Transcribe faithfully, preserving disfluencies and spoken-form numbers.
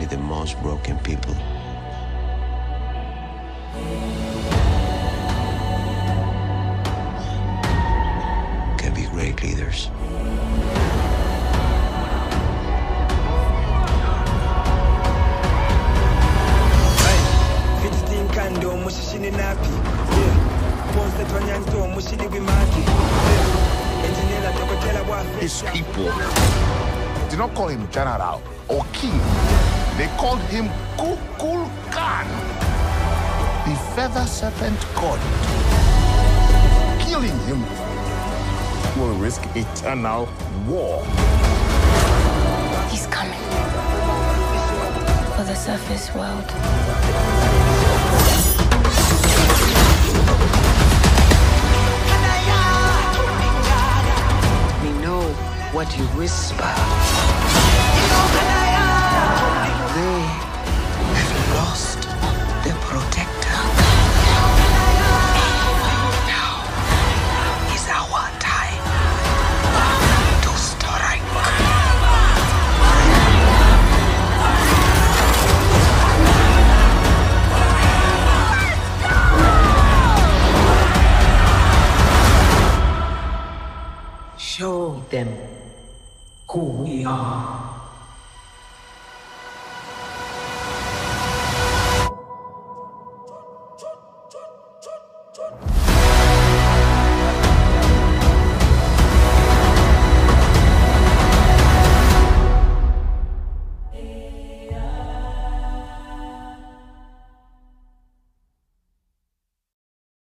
the most broken people. Can be great leaders. His people did not call him general or king. They called him Kukulkan, the feather serpent god. Killing him will risk eternal war. He's coming for the surface world. What you whisper. They have lost their protector. Now is our time to strike. Show them who we are.